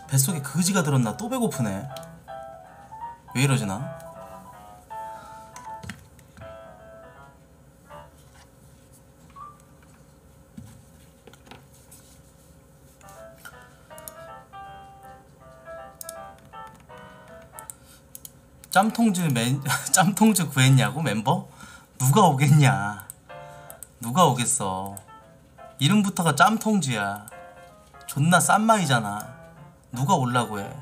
뱃속에 그지가 들었나? 또 배고프네. 왜 이러지 나? 짬통즈 구했냐고 멤버? 누가 오겠냐? 누가 오겠어? 이름부터가 짬통즈야. 존나 싼 마이잖아. 누가 올라고 해?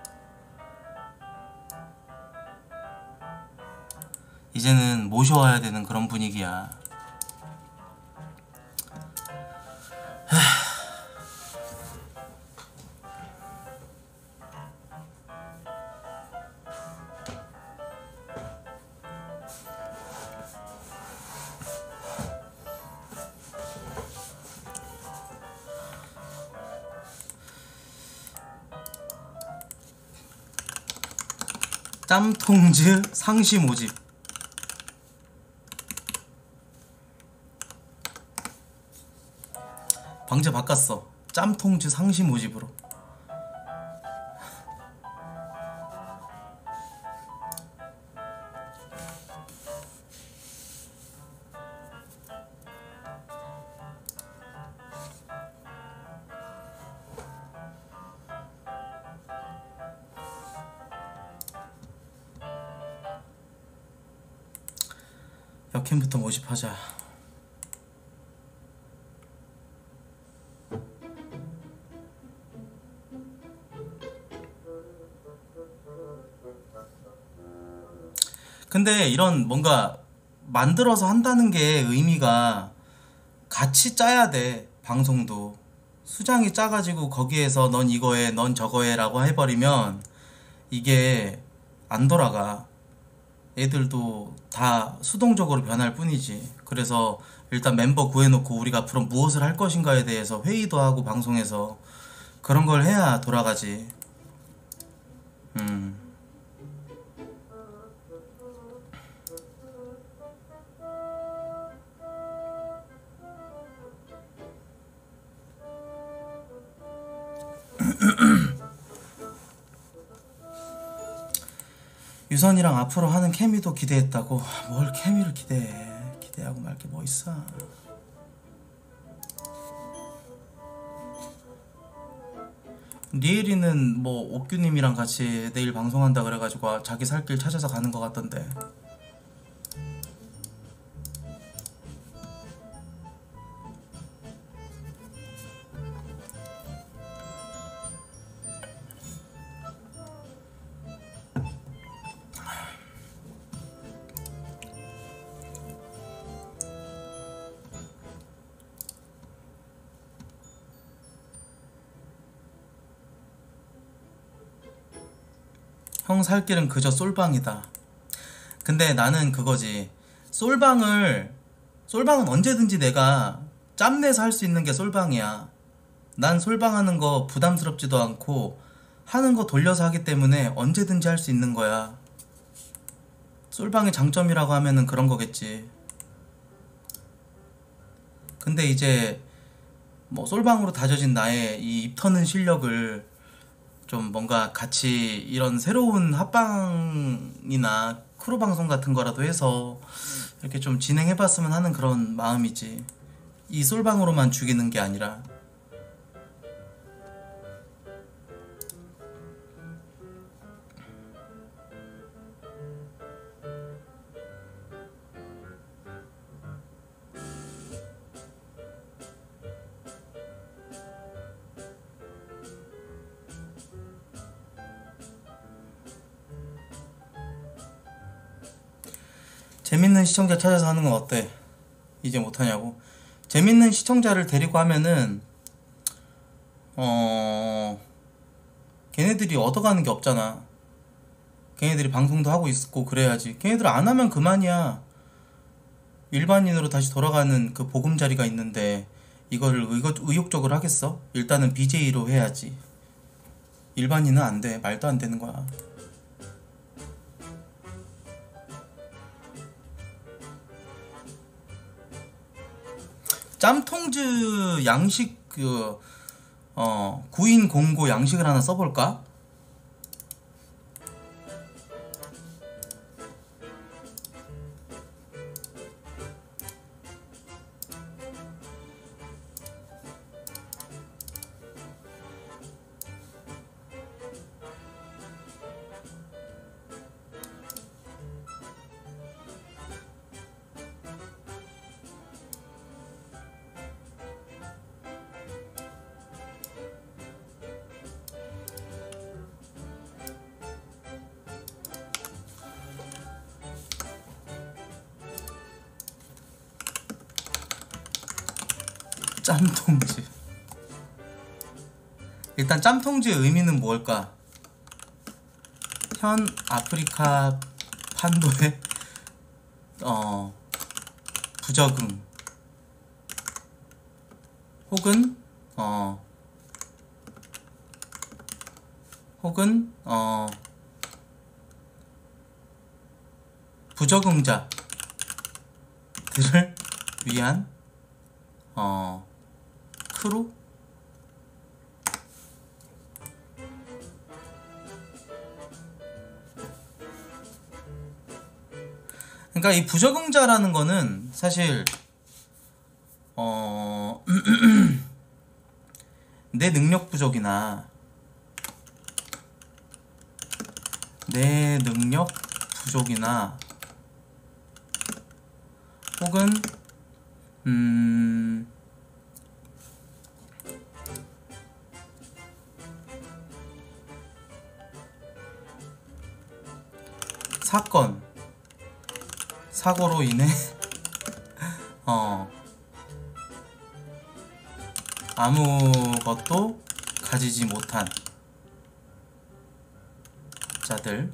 이제는 모셔와야 되는 그런 분위기야. 짬통즈 상시 모집. 방제 바꿨어. 짬통즈 상시 모집으로. 역캠부터 모집하자. 근데 이런 뭔가 만들어서 한다는 게 의미가 같이 짜야 돼. 방송도 수장이 짜가지고 거기에서 넌 이거 해, 넌 저거 해 라고 해버리면 이게 안 돌아가. 애들도 다 수동적으로 변할 뿐이지. 그래서 일단 멤버 구해놓고 우리가 앞으로 무엇을 할 것인가에 대해서 회의도 하고 방송에서 그런 걸 해야 돌아가지. 유선이랑 앞으로 하는 케미도 기대했다고. 뭘 케미를 기대해. 기대하고 말 게 뭐 있어. 리엘이는 뭐 옥규님이랑 같이 내일 방송한다 그래가지고 자기 살 길 찾아서 가는 것 같던데. 형 살 길은 그저 솔방이다. 근데 나는 그거지. 솔방은 언제든지 내가 짬내서 할 수 있는 게 솔방이야. 난 솔방하는 거 부담스럽지도 않고 하는 거 돌려서 하기 때문에 언제든지 할 수 있는 거야. 솔방의 장점이라고 하면은 그런 거겠지. 근데 이제 뭐 솔방으로 다져진 나의 이 입터는 실력을 좀 뭔가 같이 이런 새로운 합방이나 크루 방송 같은 거라도 해서 이렇게 좀 진행해봤으면 하는 그런 마음이지. 이 솔방으로만 죽이는 게 아니라. 재밌는 시청자 찾아서 하는 건 어때? 이제 못하냐고? 재밌는 시청자를 데리고 하면은 걔네들이 얻어가는 게 없잖아. 걔네들이 방송도 하고 있고 그래야지. 걔네들 안 하면 그만이야. 일반인으로 다시 돌아가는 그 보금자리가 있는데 이거를 의욕적으로 하겠어? 일단은 BJ로 해야지. 일반인은 안 돼. 말도 안 되는 거야. 짬통즈 양식 구인 공고 양식을 하나 써볼까? 짬통지. 일단 짬통지의 의미는 뭘까? 현 아프리카 판도의 부적응 혹은 부적응자들을 위한 크루? 그러니까 이 부적응자라는 거는 사실 내 능력 부족이나 혹은 사고로 인해 아무것도 가지지 못한 자들,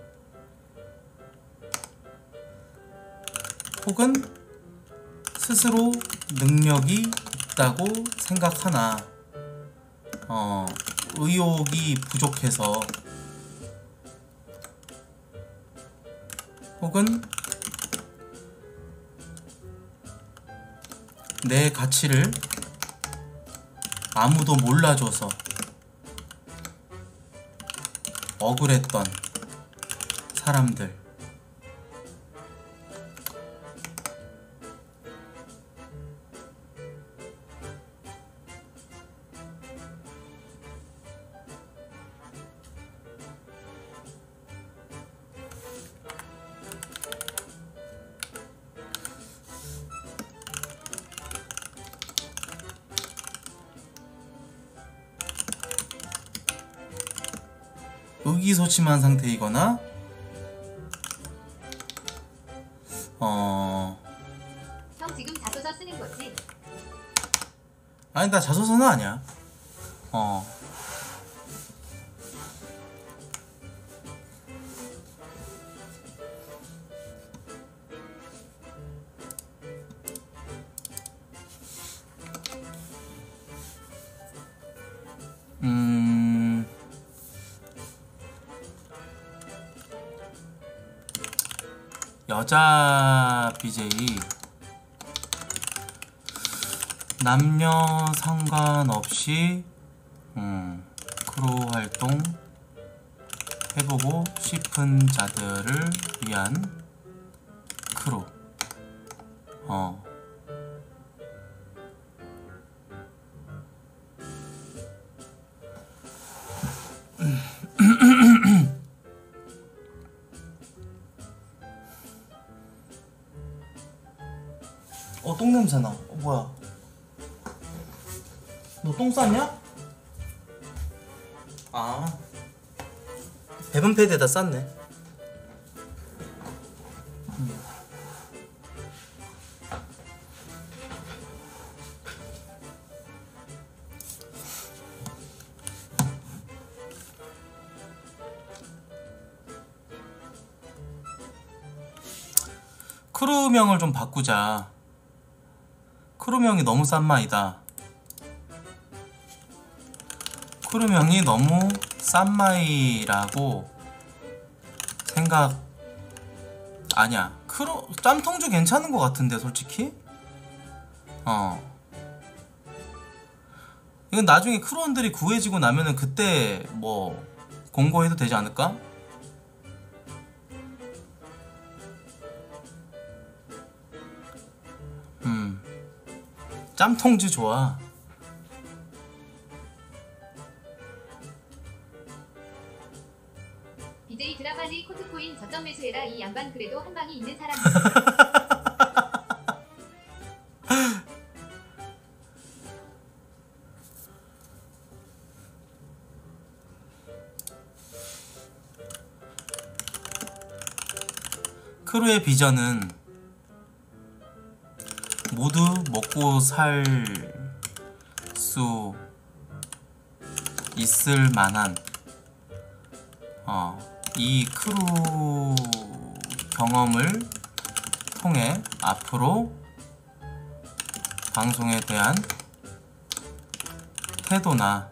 혹은 스스로 능력이 있다고 생각하나 의욕이 부족해서, 혹은 내 가치를 아무도 몰라줘서 억울했던 사람들. 의기소침한 상태이거나 형 지금 자소서 쓰는 거지? 아니, 나 자소서는 아니야. 여자 BJ 남녀 상관없이 크루 활동 해보고 싶은 자들을 위한 크루. 똥냄새나. 뭐야, 너 똥 쌌냐? 아, 배분 패드에다 쌌네. 크루명을 좀 바꾸자. 크루명이 너무 싼마이다. 크루명이 너무 싼마이라고 생각. 아니야, 짬통주 괜찮은 것 같은데 솔직히. 이건 나중에 크루원들이 구해지고 나면은 그때 뭐 공고해도 되지 않을까? 짬통주 좋아. BJ 드라마지 코트코인 저점 매수해라. 이 양반 그래도 한 방이 있는 사람. 크루의 비전은 모두 먹고 살 수 있을 만한 이 크루 경험을 통해 앞으로 방송에 대한 태도나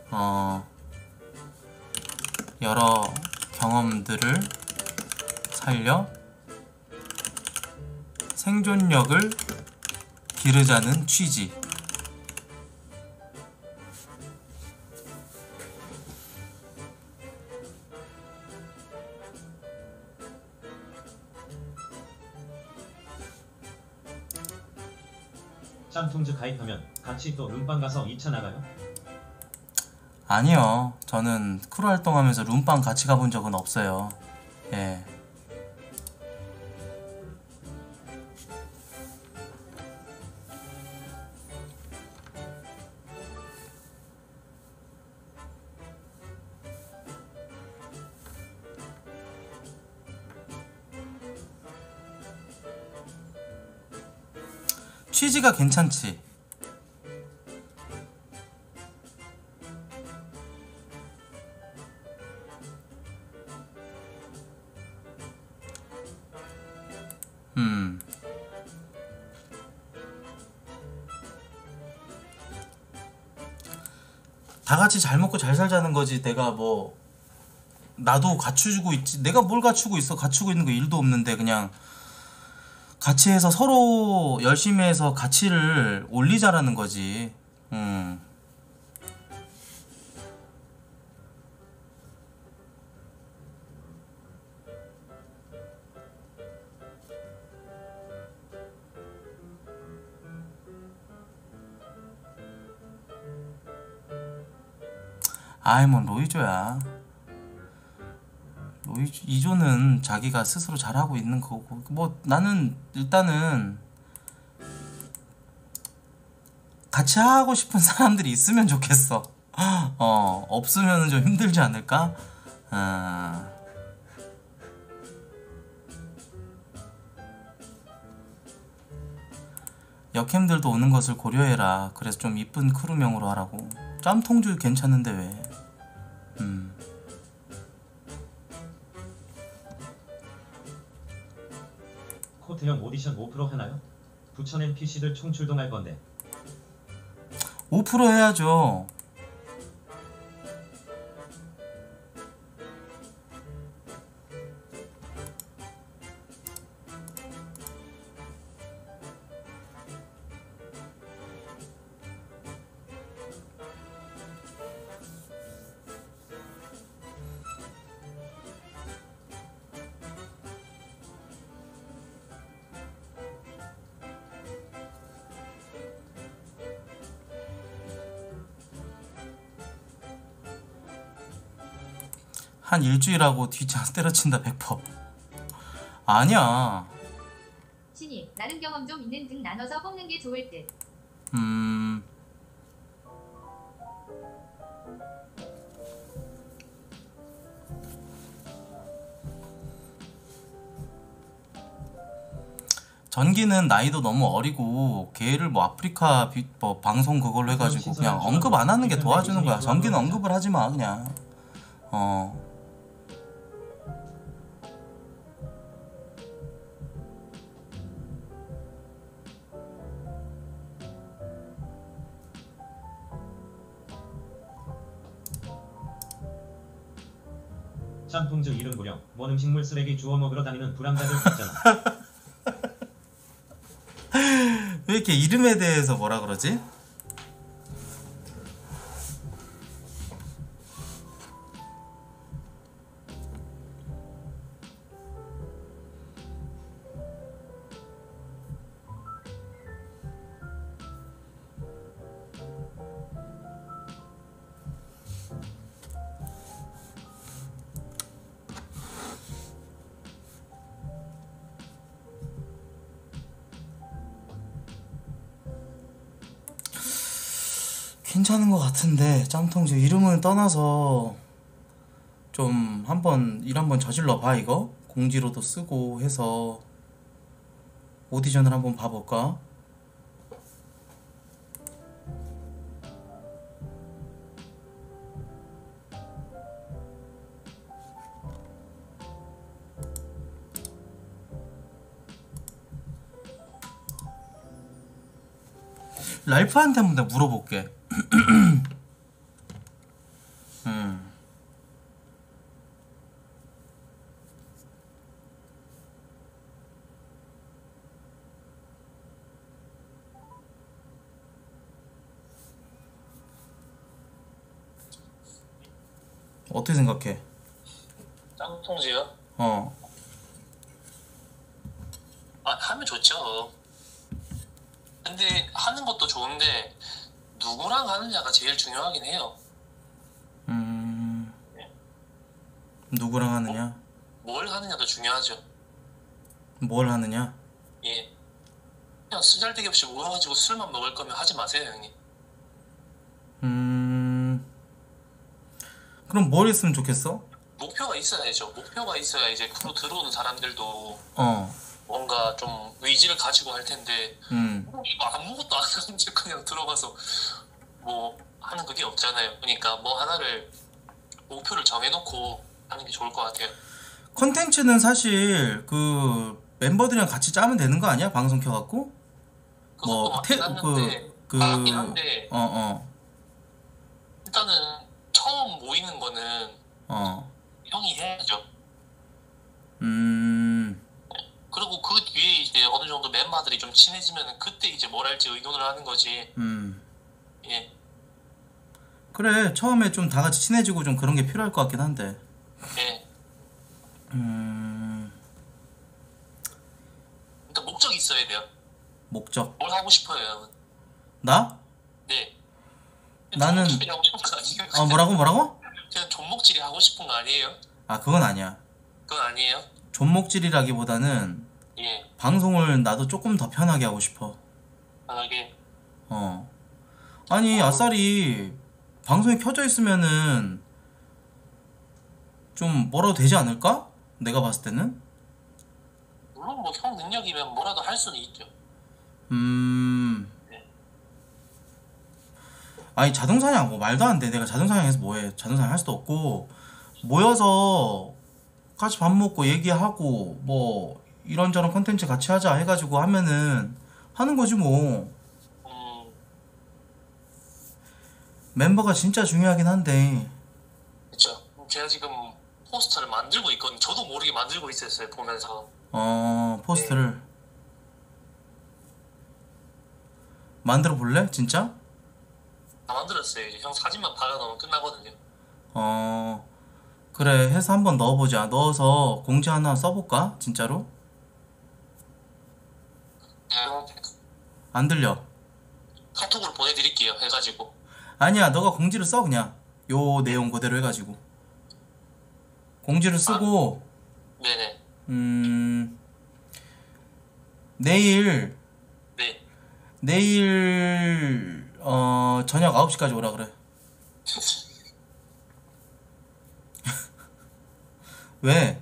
여러 경험들을 살려 생존력을 기르자는 취지. 짬통즈 가입하면 같이 또 룸빵 가서 2차 나가요? 아니요. 저는 크루 활동하면서 룸빵 같이 가본 적은 없어요. 예. 취지가 괜찮지. 다 같이 잘 먹고 잘 살자는 거지. 내가 뭐 나도 갖추고 있지. 내가 뭘 갖추고 있어? 갖추고 있는 거 일도 없는데 그냥 같이 해서 서로 열심히 해서 가치를 올리자라는 거지. 아이 뭐 로이조야. 이조는 자기가 스스로 잘하고 있는 거고 뭐 나는 일단은 같이 하고 싶은 사람들이 있으면 좋겠어. 없으면 좀 힘들지 않을까? 역캠들도 오는 것을 고려해라. 그래서 좀 이쁜 크루명으로 하라고. 짬통주 괜찮은데 왜? 코트형 오디션 5% 하나요? 부천 NPC들 총출동할 건데. 5% 해야죠. 한 일주일하고 뒤차 때려친다 100%. 아니야. 신입 나름 경험 좀 있는 등 나눠서 뽑는 게 좋을 듯. 전기는 나이도 너무 어리고 걔를 뭐 아프리카 뭐 방송 그걸로 해가지고 그냥 언급 안 하는 게 도와주는 거야. 전기는 언급을 하지 마 그냥. 짬통즈 이름 구령 뭔 음식물 쓰레기 주워 먹으러 다니는 불황자들 같잖아. 왜 이렇게 이름에 대해서 뭐라 그러지? 괜찮은 것 같은데 짬통즈 이름을 떠나서 좀 한번 일 한번 저질러 봐. 이거 공지로도 쓰고 해서 오디션을 한번 봐볼까? 랄프한테 한번 내가 물어볼게. 음. 어떻게 생각해? 짱통지요? 어. 아, 하면 좋죠. 근데 하는 것도 좋은데 누구랑 하느냐가 제일 중요하긴 해요. 누구랑 하느냐? 뭘 하느냐도 중요하죠. 뭘 하느냐? 예. 그냥 쓰잘데기 없이 모여가지고 술만 먹을 거면 하지 마세요, 형님. 그럼 뭘 했으면 좋겠어? 목표가 있어야죠. 목표가 있어야 이제 크루 들어오는 사람들도 어. 뭔가 좀 의지를 가지고 할 텐데 이거 아무것도 안 하는데 그냥 들어가서 뭐 하는 그게 없잖아요. 그러니까 뭐 하나를 목표를 정해놓고 하는 게 좋을 것 같아요. 컨텐츠는 사실 그 멤버들이랑 같이 짜면 되는 거 아니야? 방송 켜갖고? 그것도 맞긴 맞긴 한데 일단은 처음 모이는 거는 형이 해야죠. 그리고 그 뒤에 이제 어느 정도 멤버들이 좀 친해지면 그때 이제 뭘 할지 의논을 하는 거지. 예. 그래, 처음에 좀 다 같이 친해지고 좀 그런 게 필요할 것 같긴 한데. 예. 일단 목적이 있어야 돼요. 목적. 뭘 하고 싶어요, 형은? 나? 네. 나는 존목질이 하고 싶은 거 아니에요? 뭐라고? 그냥 존목질이 하고 싶은 거 아니에요? 아, 그건 아니야. 그건 아니에요? 존목질이라기보다는 예. 방송을 나도 조금 더 편하게 하고 싶어. 편하게. 아니, 아싸리 방송이 켜져 있으면은 좀 뭐라도 되지 않을까? 내가 봤을 때는. 물론 뭐 형 능력이면 뭐라도 할 수는 있죠. 아니, 자동사냥 뭐 말도 안 돼. 내가 자동사냥해서 뭐해. 자동사냥 할 수도 없고, 모여서 같이 밥 먹고 얘기하고 뭐 이런저런 컨텐츠 같이 하자 해가지고 하면은 하는 거지 뭐. 멤버가 진짜 중요하긴 한데. 그쵸. 제가 지금 포스터를 만들고 있거든요. 저도 모르게 만들고 있었어요, 보면서. 포스트를 만들어 볼래? 진짜? 다 만들었어요. 이제 형 사진만 박아놓으면 끝나거든요. 그래, 해서 한번 넣어보자. 넣어서 공지 하나 써볼까? 진짜로? 안 들려. 카톡으로 보내드릴게요. 해가지고. 아니야, 너가 공지를 써. 그냥 요 내용 그대로 해가지고 공지를 쓰고. 네네. 내일 네. 저녁 9시까지 오라 그래. 왜?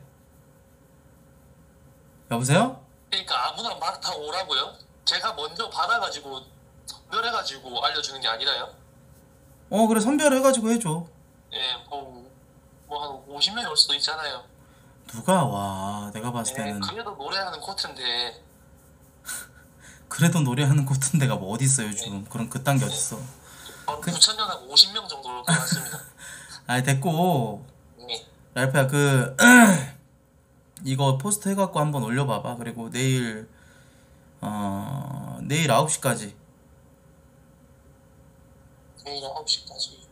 여보세요? 그러니까 아무나 막 다 오라고요? 제가 먼저 받아가지고 선별해가지고 알려주는 게 아니라요? 그래, 선별해가지고 해줘. 예, 뭐 한 50명이 올 수도 있잖아요. 누가 와? 내가 봤을 때는. 그래도 노래하는 코트인데. 그래도 노래하는 곳은 데가 뭐 어딨어 요즘. 그런 그딴 게 어딨어. 9,000명하고 50명 정도 올 것 같습니다. 아이, 됐고. 네. 랄프야, 이거 포스트 해갖고 한번 올려봐봐. 그리고 내일 9시까지. 내일 9시까지.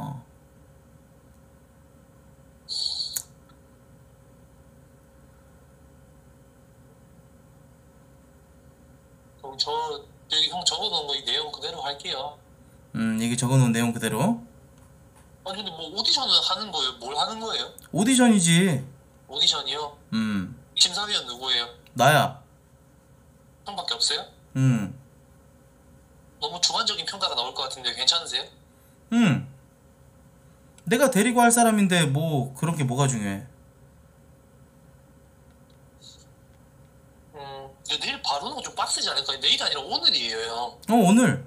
그럼 여기 형 적어놓은 거 이 내용 그대로 할게요. 이게 적어놓은 내용 그대로. 아니 근데 뭐 오디션을 하는 거예요? 뭘 하는 거예요? 오디션이지. 오디션이요? 심사위원 누구예요? 나야. 형밖에 없어요? 음. 너무 주관적인 평가가 나올 것 같은데 괜찮으세요? 응. 내가 데리고 할 사람인데 뭐 그런 게 뭐가 중요해? 내일 바로는 좀 빡세지 않을까요? 내일이 아니라 오늘이에요, 형. 오늘.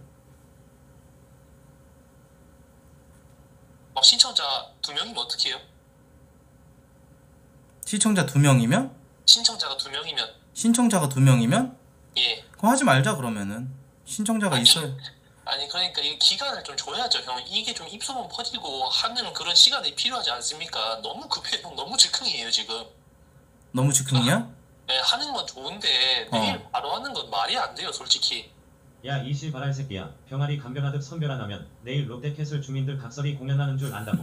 막 신청자 2명이면 어떻게 해요? 시청자 2명이면? 신청자가 2명이면. 신청자가 2명이면? 예. 그럼 하지 말자 그러면은. 신청자가 있어야. 아니 그러니까 이 기간을 좀 줘야죠, 형. 이게 좀 입소문 퍼지고 하는 그런 시간이 필요하지 않습니까? 너무 급해요, 형. 너무 즉흥이에요 지금. 너무 즉흥이야? 네, 하는 건 좋은데 내일 바로 하는 건 말이 안 돼요, 솔직히. 야 이씨 바랄 새끼야. 병아리 감별하듯 선별 안 하면 내일 롯데캐슬 주민들 각설이 공연하는 줄 안다고.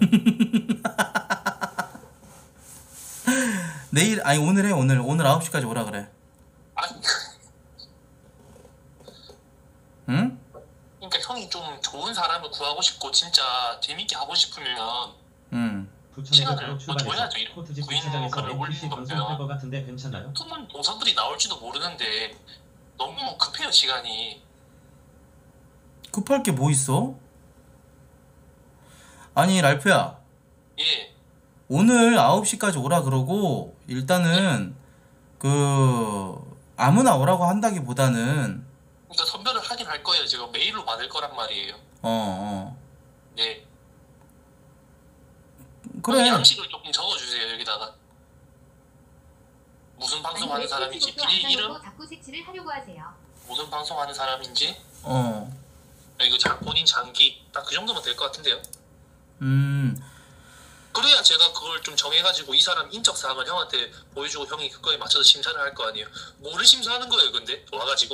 내일 아니 오늘 해 오늘 9시까지 오라 그래. 아니 응? 그러니까 형이 좀 좋은 사람을 구하고 싶고 진짜 재밌게 하고 싶으면 부천에서 시간을 바로 출발해서 줘야죠. 이런 코트집 구인 주차장에서 거를 NPC 올리는 방송할 거면. 것 같은데 괜찮나요? 숨은 동선들이 나올지도 모르는데 너무 급해요, 시간이. 급할 게 뭐 있어? 아니 랄프야 예. 오늘 9시까지 오라 그러고 일단은 그 아무나 오라고 한다기보다는 그러니까 선별을 하긴 할 거예요. 지금 메일로 받을 거란 말이에요. 네. 그래. 양식을 조금 적어주세요, 여기다가. 무슨 방송하는 사람인지, 비리 이름, 자꾸 색칠을 하려고 하세요. 무슨 방송하는 사람인지, 어. 이거 본인 장기 딱 그 정도면 될 것 같은데요. 음. 그래야 제가 그걸 좀 정해가지고 이 사람 인적 사항을 형한테 보여주고 형이 그거에 맞춰서 심사를 할 거 아니에요. 뭐를 심사하는 거예요, 근데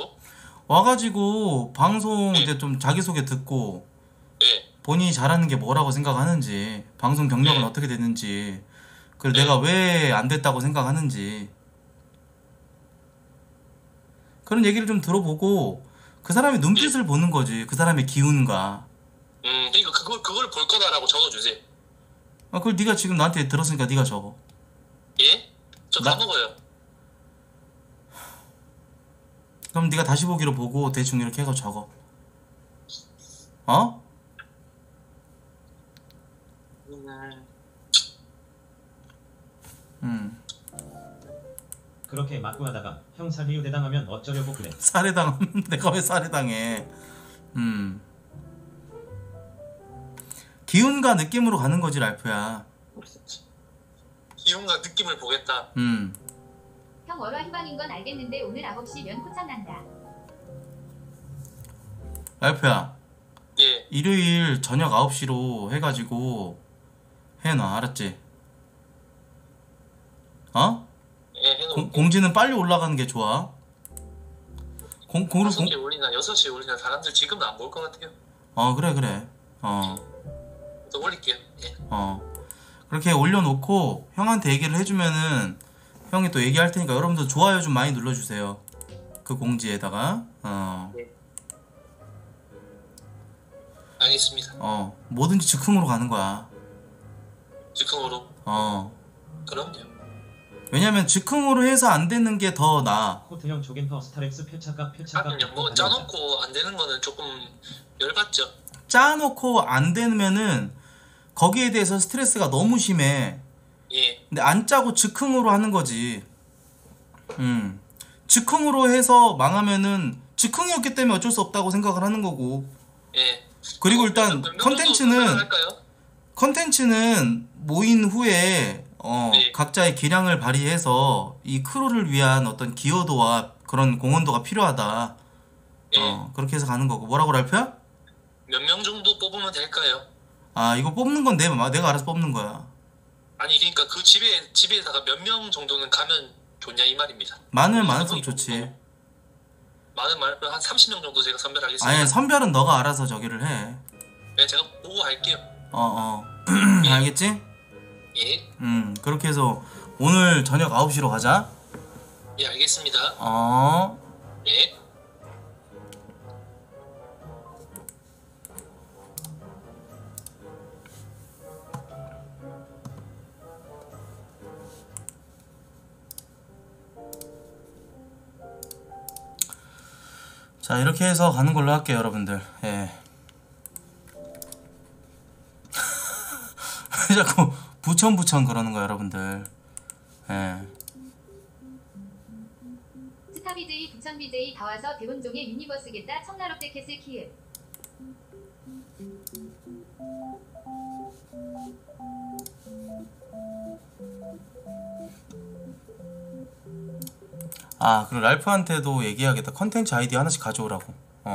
와가지고 방송 네. 이제 좀 자기소개 듣고 네. 본인이 잘하는 게 뭐라고 생각하는지 방송 경력은 네. 어떻게 됐는지 그리고 네. 내가 왜 안 됐다고 생각하는지 그런 얘기를 좀 들어보고 그 사람의 눈빛을 보는 거지. 그 사람의 기운과. 그러니까 그걸 볼 거다라고 적어주세요. 그걸 네가 지금 나한테 들었으니까 네가 적어. 예? 저 까먹어요. 그럼 네가 다시 보기로 보고 대충 이렇게 해서 적어. 어? 그렇게 맞고 하다가 형 살리유 대당하면 어쩌려고 그래. 살해당하면 내가 왜 살해당해. 기운과 느낌으로 가는 거지 랄프야. 기운과 느낌을 보겠다. 형 월화 희망인 건 알겠는데 오늘 9시면 코창 난다. 랄프야. 예. 일요일 저녁 9시로 해가지고 해놔. 알았지? 어? 예, 해놓을게요. 공지는 빨리 올라가는 게 좋아. 5시에 올리나 6시에 올리나 사람들 지금은 안 볼 것 같아요. 그래. 또 올릴게요. 예. 그렇게 올려놓고 형한테 얘기를 해주면은 형이 또 얘기할 테니까 여러분들 좋아요 좀 많이 눌러주세요. 그 공지에다가 네. 알겠습니다. 뭐든지 즉흥으로 가는 거야. 즉흥으로. 그럼요. 왜냐면 즉흥으로 해서 안 되는 게 더 나아. 코트형 조겐퍼 스타렉스 표차값 하긴요. 뭐 짜놓고 안 되는 거는 조금 열받죠. 짜놓고 안 되면은 거기에 대해서 스트레스가 너무 심해. 예. 근데 안 짜고 즉흥으로 하는 거지. 즉흥으로 해서 망하면은 즉흥이었기 때문에 어쩔 수 없다고 생각을 하는 거고. 예. 그리고 일단 할까요? 컨텐츠는 모인 후에 네. 각자의 기량을 발휘해서 이 크루를 위한 어떤 기여도와 그런 공헌도가 필요하다. 예. 그렇게 해서 가는 거고. 뭐라고 랄프야? 몇 명 정도 뽑으면 될까요? 이거 뽑는 건 내가 알아서 뽑는 거야. 아니 그러니까 그 집에다가 몇 명 정도는 가면 좋냐 이 말입니다. 많을수록 좋지. 한 30명 정도 제가 선별하겠습니다. 아니 선별은 너가 알아서 저기를 해. 네, 제가 보고 할게요. 예. 알겠지? 예. 그렇게 해서 오늘 저녁 9시로 가자. 예, 알겠습니다. 예. 자 이렇게 해서 가는 걸로 할게요 여러분들. 예. 왜 자꾸 부천 그러는 거야 여러분들. 예. 스타 BJ 부천 BJ 다 와서 대본종의 유니버스겠다. 청라 롯데캐슬 키읔. 아 그리고 랄프한테도 얘기해야겠다. 컨텐츠 아이디 하나씩 가져오라고.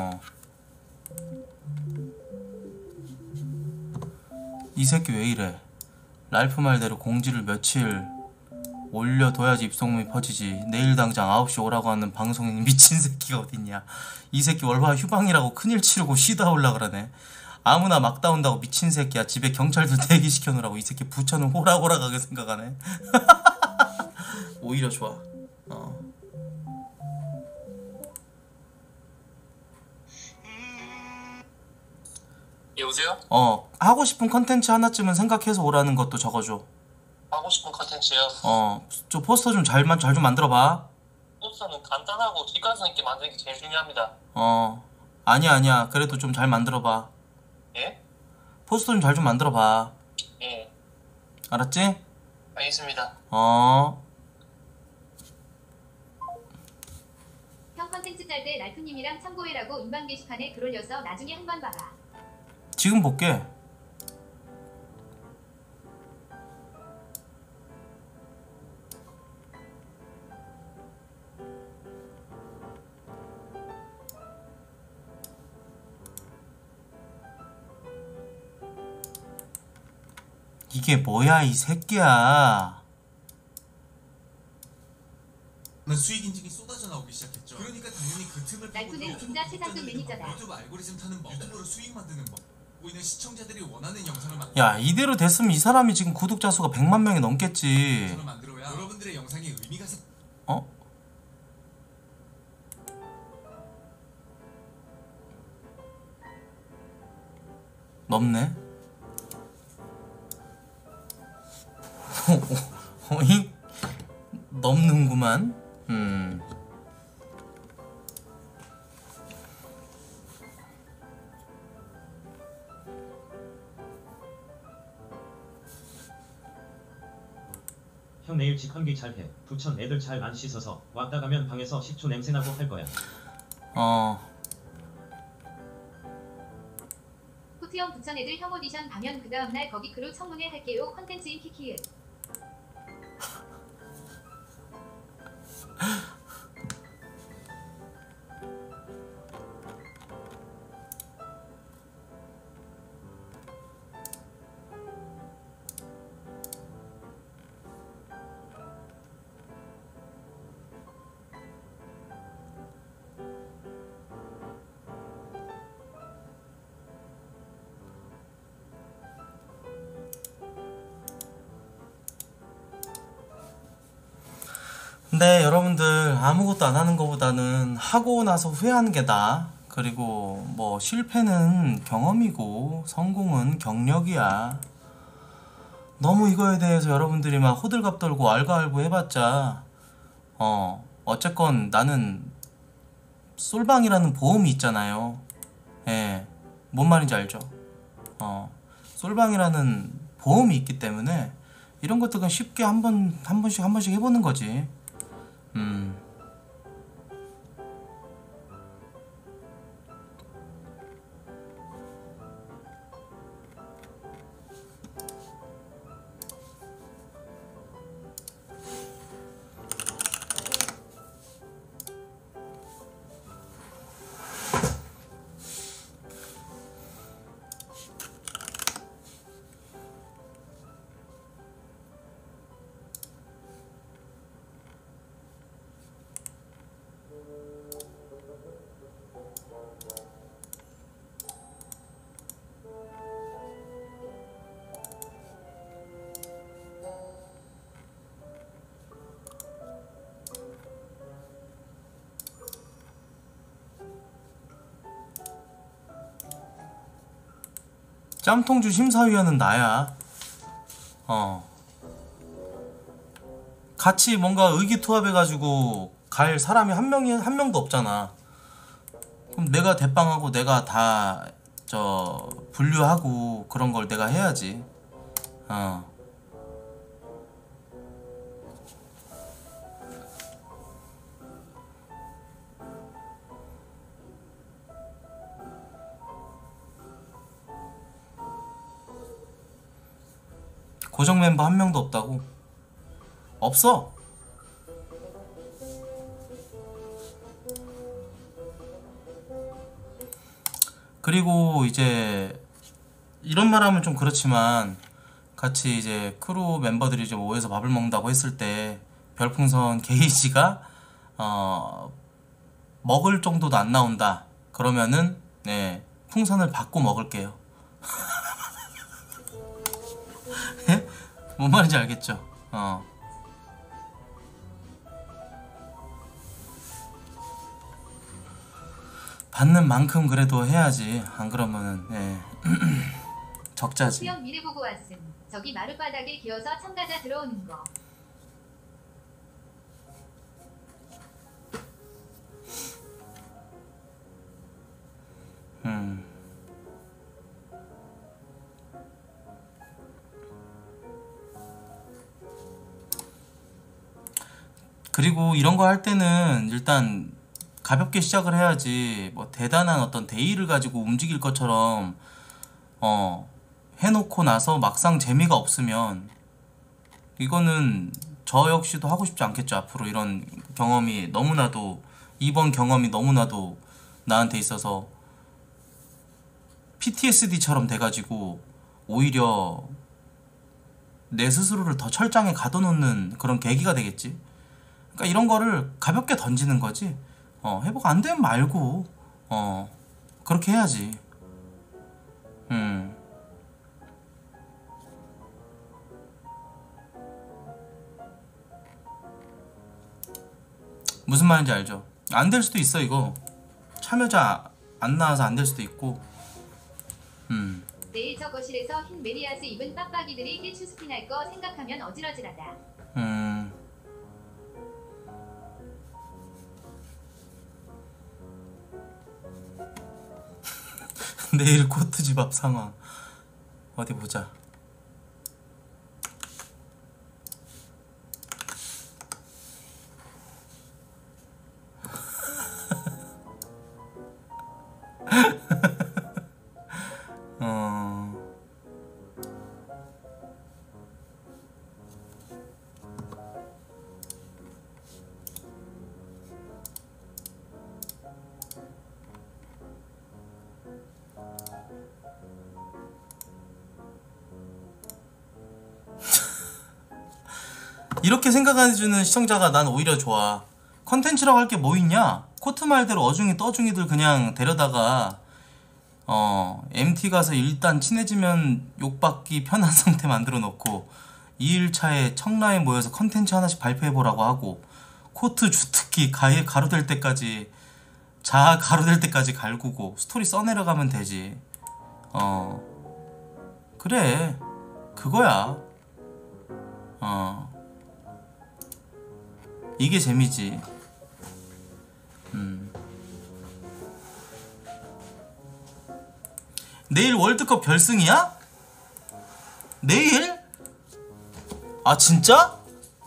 이 새끼 왜 이래. 랄프 말대로 공지를 며칠 올려둬야지 입소문이 퍼지지. 내일 당장 9시 오라고 하는 방송인 미친 새끼가 어딨냐. 이 새끼 월화 휴방이라고 큰일 치르고 쉬다 올라 그러네. 아무나 막 다운다고 미친 새끼야. 집에 경찰도 대기시켜놓으라고. 이 새끼 부처는 호락호락하게 생각하네. 오히려 좋아. 여보세요? 하고 싶은 컨텐츠 하나쯤은 생각해서 오라는 것도 적어줘. 하고 싶은 컨텐츠요? 저 포스터 좀 잘 좀 만들어봐. 포스터는 간단하고 뒷감성 있게 만드는 게 제일 중요합니다. 아니야. 그래도 좀 잘 만들어봐. 예? 포스터 좀 잘 좀 만들어봐. 예. 알았지? 알겠습니다. 형 컨텐츠 짤 때 랄프님이랑 참고해라고 인방 게시판에 글 올려서 나중에 한번 봐봐. 지금 볼게. 이게 뭐야 이 새끼야. 수익 인증이 쏟아져 나오기 시작했죠. 그러니까 당연히 그 틈을 랄프는 진짜 최상급 매니저다. 유튜브 알고리즘 타는 법, 유튜브로 수익 만드는 법, 보이는 시청자들이 원하는 영상을 야 이대로 됐으면 이 사람이 지금 구독자 수가 100만 명이 넘겠지. 만들어야 여러분들의 영상에 의미가 넘네. 어잉? 넘는구만. 형 내일 직환기 잘해. 부천 애들 잘 안 씻어서 왔다 가면 방에서 식초 냄새나고 할 거야. 코트형 부천 애들 형 오디션 가면 그 다음날 거기 크루 청문회 할게요. 컨텐츠인 키키을. 근데 여러분들 아무것도 안 하는 것보다는 하고 나서 후회하는 게 나아. 그리고 뭐 실패는 경험이고 성공은 경력이야. 너무 이거에 대해서 여러분들이 막 호들갑 떨고 알고알고 해봤자 어쨌건 나는 솔방이라는 보험이 있잖아요. 예, 뭔 말인지 알죠? 솔방이라는 보험이 있기 때문에 이런 것도 쉽게 한 번씩 해보는 거지. 짬통주 심사위원은 나야. 같이 뭔가 의기투합해가지고 갈 사람이 한 명도 없잖아. 그럼 내가 대빵하고 내가 다 분류하고 그런 걸 내가 해야지. 어. 고정 멤버 한 명도 없다고? 없어. 그리고 이제 이런 말하면 좀 그렇지만 같이 이제 크루 멤버들이 좀 모여서 밥을 먹는다고 했을 때 별풍선 게이지가 먹을 정도도 안 나온다 그러면은 네 풍선을 받고 먹을게요. 뭔 말인지 알겠죠? 받는 만큼 그래도 해야지. 안 그러면은 적자지. 수영 미래 보고 왔음. 저기 마룻바닥에 기어서 참가자 들어오는 거. 그리고 이런 거 할 때는 일단 가볍게 시작을 해야지 뭐 대단한 어떤 대의를 가지고 움직일 것처럼 해놓고 나서 막상 재미가 없으면 이거는 저 역시도 하고 싶지 않겠죠. 앞으로 이런 경험이 너무나도 이번 경험이 너무나도 나한테 있어서 PTSD처럼 돼가지고 오히려 내 스스로를 더 철장에 가둬놓는 그런 계기가 되겠지. 그러니까 이런 거를 가볍게 던지는 거지. 회복 안 되면 말고 그렇게 해야지. 무슨 말인지 알죠? 안 될 수도 있어. 이거 참여자 안 나와서 안 될 수도 있고. 내일 저 거실에서 흰 메리아스 입은 빡빡이들이 힐추스핀 할 거 생각하면 어지러지하다. 내일 코트 집앞 상황 어디 보자. 이렇게 생각해주는 시청자가 난 오히려 좋아. 컨텐츠라고 할 게 뭐 있냐? 코트 말대로 어중이 떠중이들 그냥 데려다가 MT 가서 일단 친해지면 욕받기 편한 상태 만들어 놓고 2일차에 청라에 모여서 컨텐츠 하나씩 발표해보라고 하고 코트 주특기 가로될 때까지 자아 가로될 때까지 갈구고 스토리 써내려가면 되지. 그래 그거야. 이게 재미지. 내일 월드컵 결승이야? 내일? 아 진짜?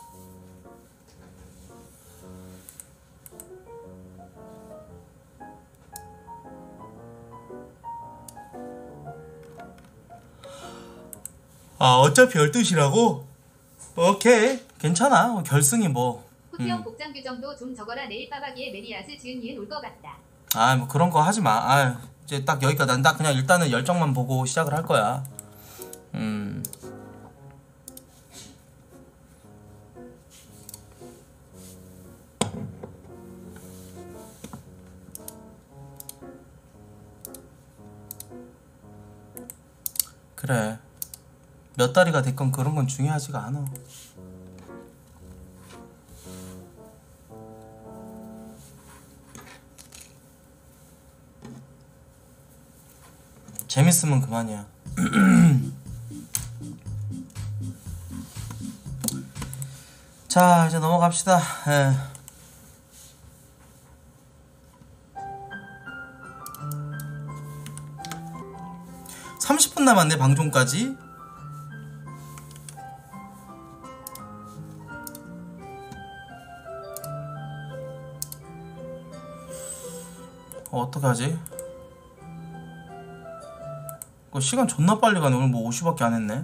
아 어차피 12시라고? 오케이 괜찮아. 결승이 뭐. 코트형 복장 규정도 좀 적어라. 내일 빠박이에 메리아스 지은 이은 올 것 같다. 아 뭐 그런 거 하지 마. 아 이제 딱 여기까지. 난 딱 그냥 일단은 열정만 보고 시작을 할 거야. 그래 몇 달이가 됐건 그런 건 중요하지가 않아. 재밌으면 그만이야. 자 이제 넘어갑시다. 30분 남았네 방송까지. 어떡하지? 시간 존나 빨리 가네. 오늘 뭐 50밖에 안 했네.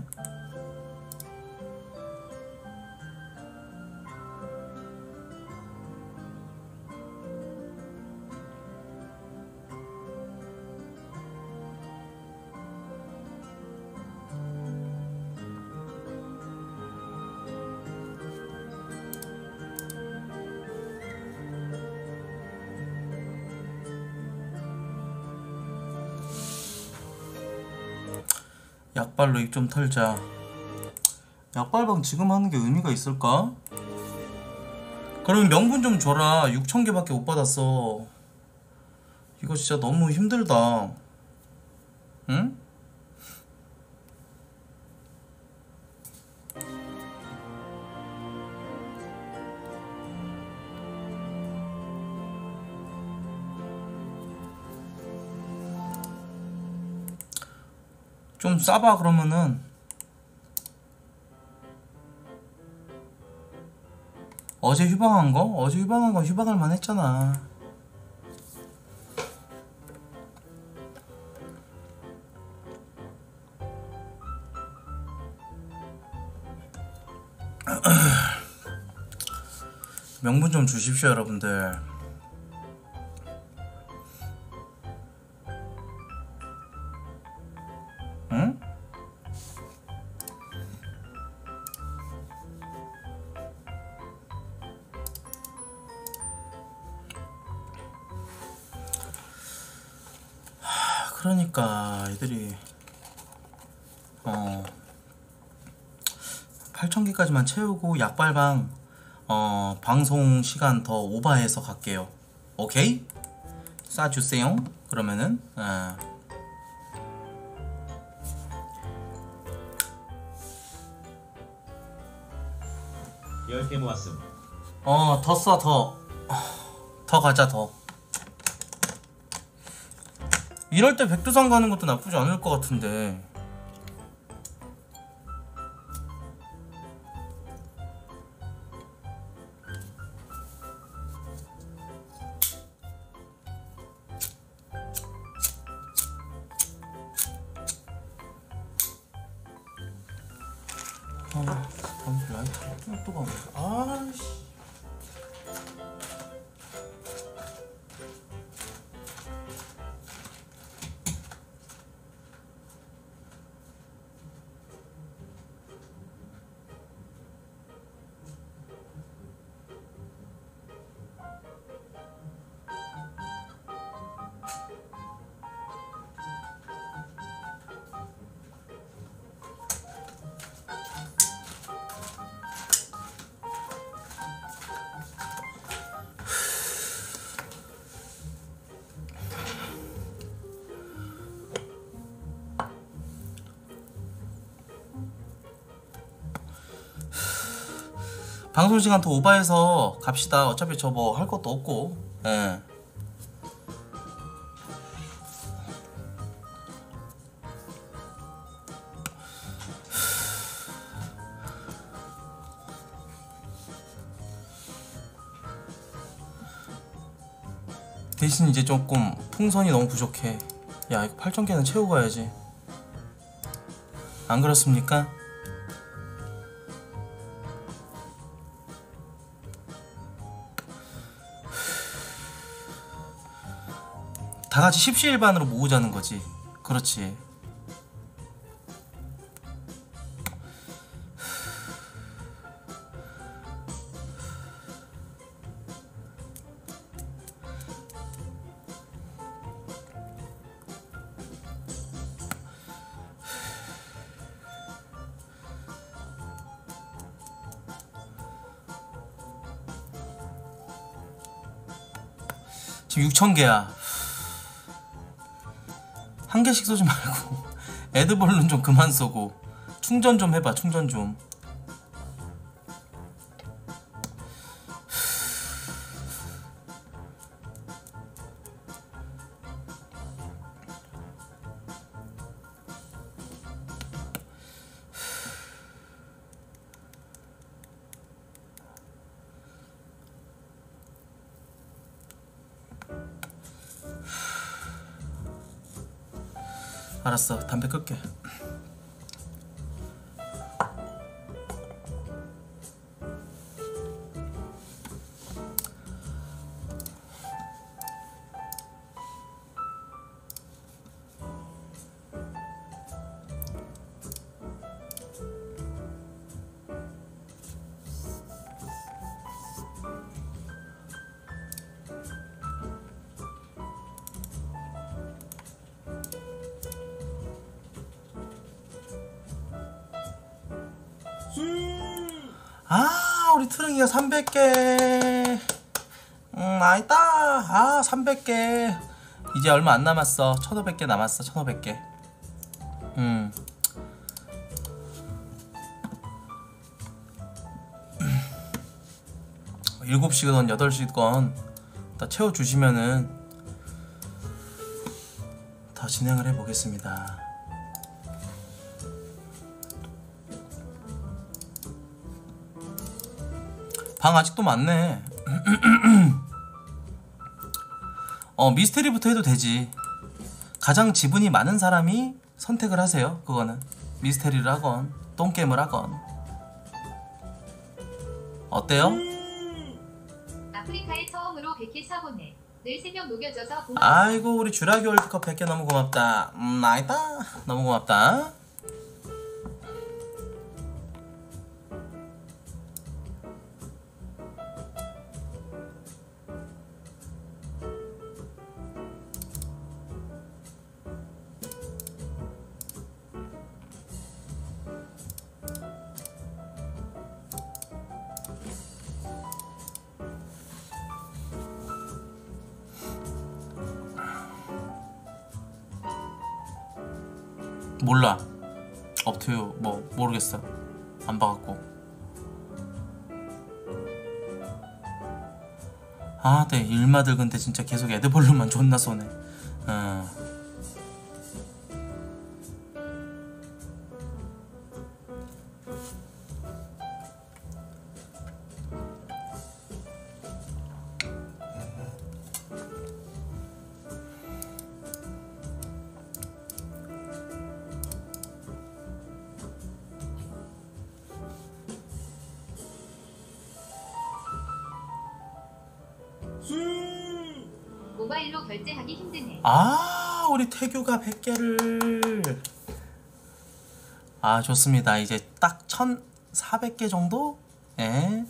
약발로 입 좀 털자. 약발방 지금 하는 게 의미가 있을까? 그러면 명분 좀 줘라. 6,000개밖에 못 받았어. 이거 진짜 너무 힘들다. 응? 좀 싸봐. 그러면은 어제 휴방한 거? 어제 휴방한 건 휴방할 만 했잖아. 명분 좀 주십시오 여러분들. 응? 그러니까 애들이 8,000개까지만 채우고 약발방 방송 시간 더 오버해서 갈게요. 오케이? 쏴주세요. 그러면은 10개 모았음. 더 쏴. 더 가자. 더 이럴 때 백두산 가는 것도 나쁘지 않을 것 같은데. 잠시 라이트 또 가면 아씨. 방송 시간 더 오버해서 갑시다. 어차피 저 뭐 할 것도 없고. 예. 대신 이제 조금 풍선이 너무 부족해. 야, 이거 8,000개는 채우고 가야지. 안 그렇습니까? 다 같이 십시일반으로 모으자는 거지. 그렇지. 지금 6,000개야. 한 개씩 쏘지 말고 애드벌룬 좀 그만 쏘고 충전 좀 해봐. 충전 좀. 알았어, 담배 끌게. 아, 우리 트릉이가 300개. 아있다. 아, 300개. 이제 얼마 안 남았어. 1500개 남았어. 1500개. 7시건 8시건 다 채워주시면은 더 진행을 해보겠습니다. 방 아직도 많네. 미스테리부터 해도 되지. 가장 지분이 많은 사람이 선택을 하세요. 그거는 미스테리를 하건 똥게임을 하건. 어때요? 아프리카에 처음으로 100개 사보네. 늘 3명 녹여줘서 고마워. 아이고, 우리 주라기 월드컵 100개 너무 고맙다. 나이다. 너무 고맙다. 몰라. 업투 뭐 모르겠어. 안 봐갖고. 아, 네. 일마들 근데 진짜 계속 애드볼로만 존나 쏘네. 모바일로 결제하기 힘드네. 아, 우리 태규가 100개를. 아, 좋습니다. 이제 딱 1400개 정도? 예.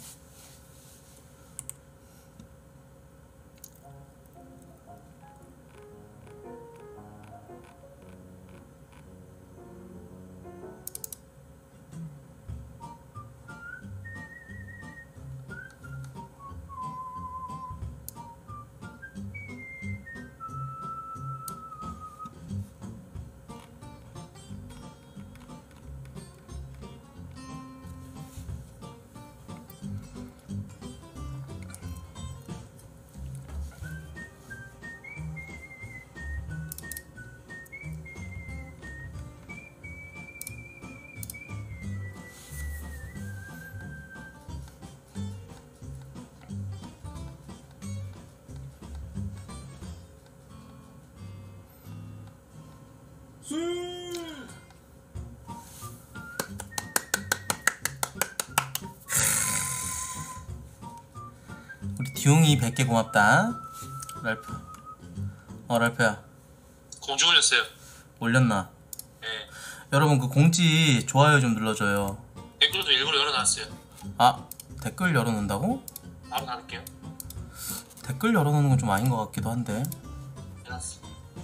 우리 디웅이 100개 고맙다. 랄프. 랄프야. 공지 올렸어요. 올렸나? 네. 여러분, 그 공지 좋아요 좀 눌러줘요. 댓글도 일부러 열어놨어요. 아, 댓글 열어놓는다고? 바로 닫을게요. 댓글 열어놓는 건 좀 아닌 것 같기도 한데. 해놨어.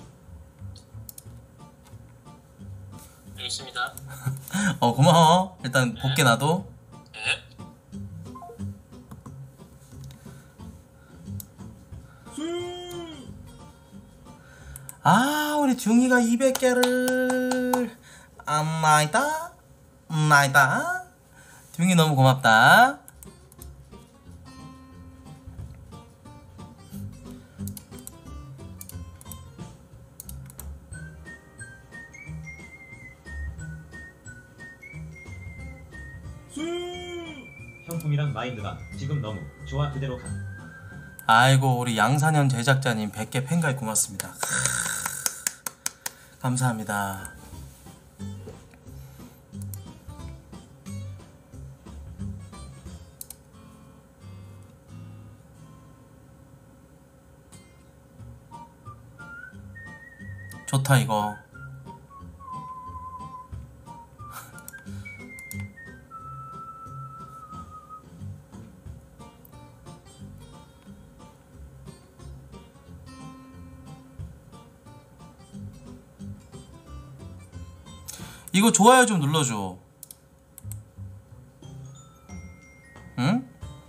여기 있습니다. 고마워. 일단 볼게 나도. 네. 아, 우리 둥이가 200개를. 나이다. 나이다. 둥이 너무 고맙다. 형품이랑 마인드가 지금 너무 좋아. 그대로 가. 아이고, 우리 양산현 제작자님 100개 팬가입 고맙습니다. 감사합니다. 좋다 이거. 이거 좋아요 좀 눌러줘. 응?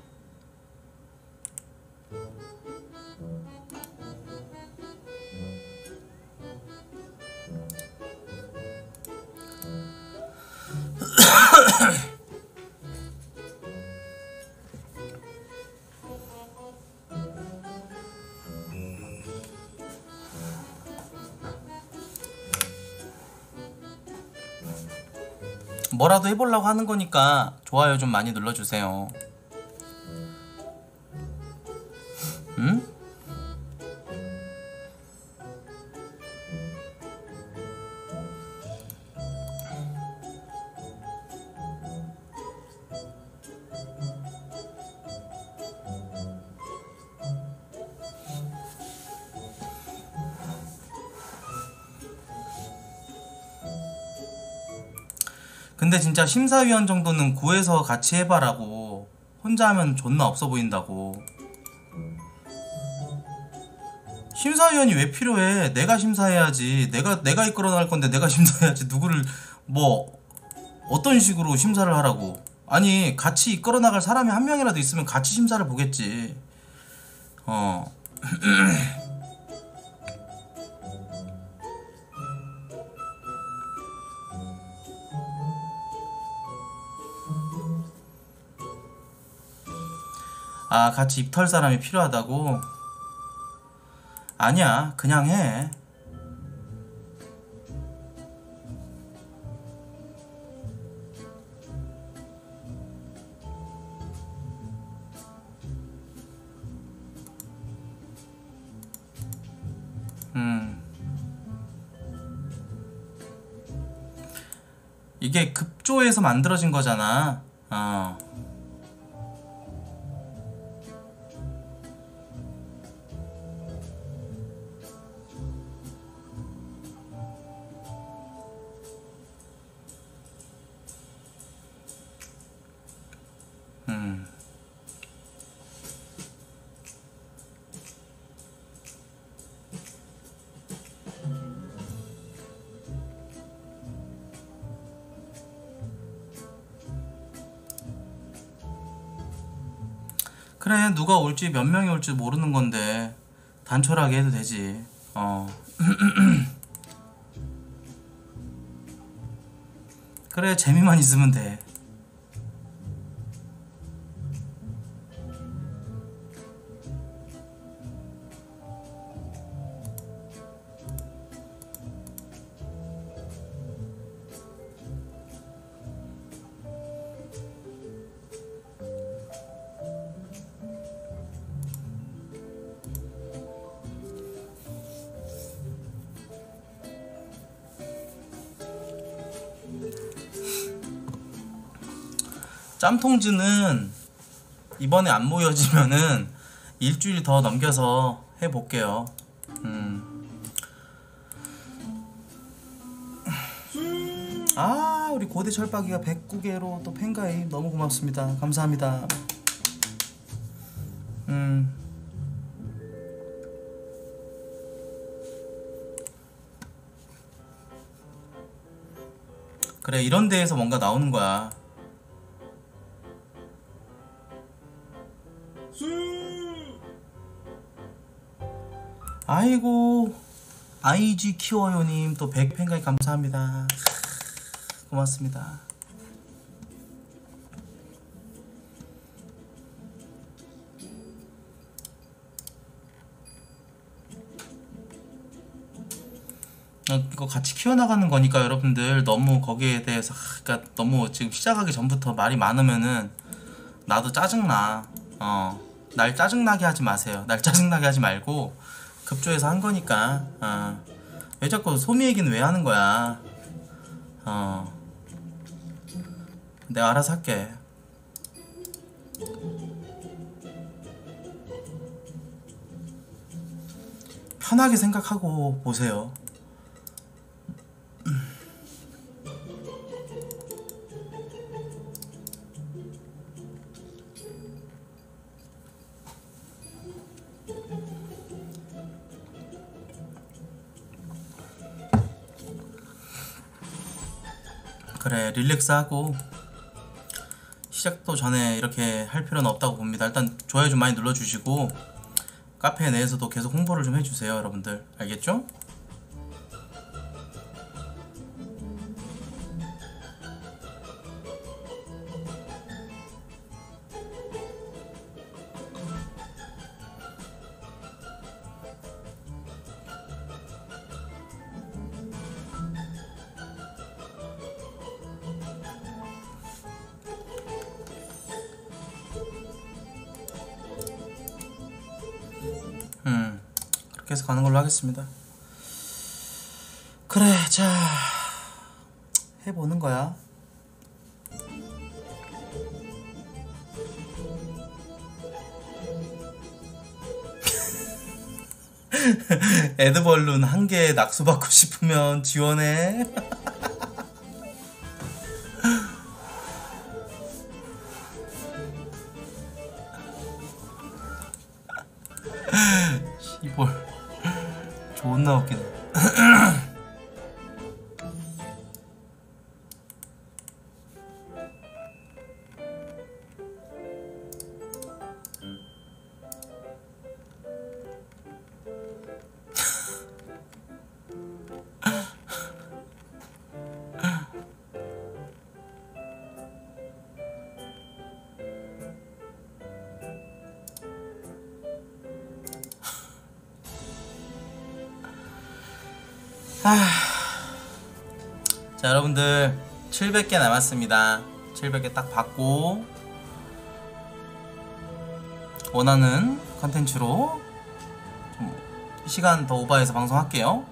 뭐라도 해보려고 하는 거니까 좋아요 좀 많이 눌러주세요. 응? 근데 진짜 심사위원 정도는 구해서 같이 해봐라고. 혼자 하면 존나 없어 보인다고. 심사위원이 왜 필요해? 내가 심사해야지. 내가 이끌어 나갈 건데 내가 심사해야지. 누구를 뭐 어떤 식으로 심사를 하라고. 아니 같이 이끌어 나갈 사람이 한 명이라도 있으면 같이 심사를 보겠지. 아, 같이 입 털 사람이 필요하다고? 아니야, 그냥 해. 이게 급조해서 만들어진 거잖아. 그래, 누가 올지 몇 명이 올지 모르는 건데 단촐하게 해도 되지. 그래, 재미만 있으면 돼. 짬통즈는 이번에 안 모여지면은 일주일 더 넘겨서 해볼게요. 아, 우리 고대 철박이가 109개로 또 팬가입 너무 고맙습니다. 감사합니다. 그래, 이런 데에서 뭔가 나오는 거야. 아이고, IG 키워요님 또 100팬가입 감사합니다. 고맙습니다. 이거 같이 키워나가는 거니까 여러분들 너무 거기에 대해서 그러니까 너무 지금 시작하기 전부터 말이 많으면은 나도 짜증나. 날 짜증나게 하지 마세요. 날 짜증나게 하지 말고 급조해서 한 거니까 왜 자꾸 소미 얘기는 왜 하는 거야? 내가 알아서 할게. 편하게 생각하고 보세요. 그래, 릴렉스하고 시작도 전에 이렇게 할 필요는 없다고 봅니다. 일단 좋아요 좀 많이 눌러주시고 카페 내에서도 계속 홍보를 좀 해주세요, 여러분들. 알겠죠? 그렇게 해서 가는 걸로 하겠습니다. 그래, 자, 해보는 거야. 에드벌룬 한 개 낙수받고 싶으면 지원해. 시볼 존나 웃기네. 자, 여러분들 700개 남았습니다. 700개 딱 받고 원하는 컨텐츠로 좀 시간 더 오버해서 방송할게요.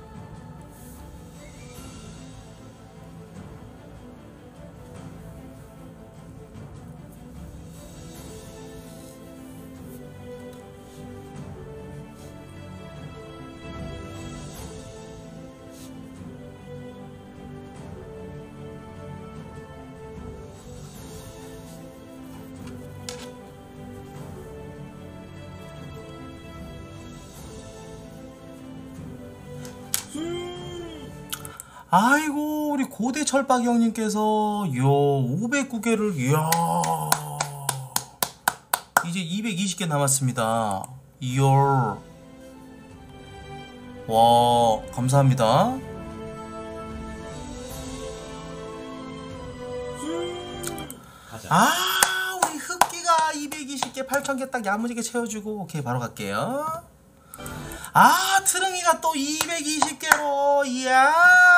아이고, 우리 고대 철박이 형님께서 509개를 이야, 이제 220개 남았습니다. 이야, 와, 감사합니다. 우리 흑기가 220개 8000개 딱 야무지게 채워주고, 오케이, 바로 갈게요. 트릉이가 또 220개로, 이야,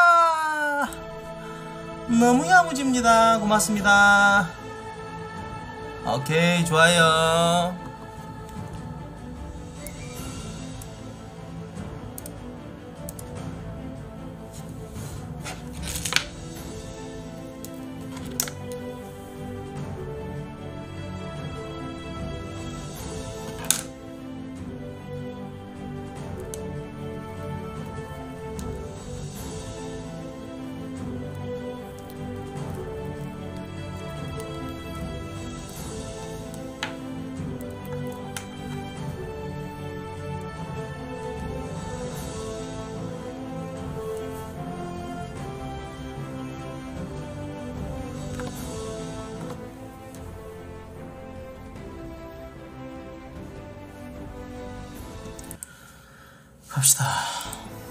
너무 야무집니다. 고맙습니다. 오케이, 좋아요. 갑시다.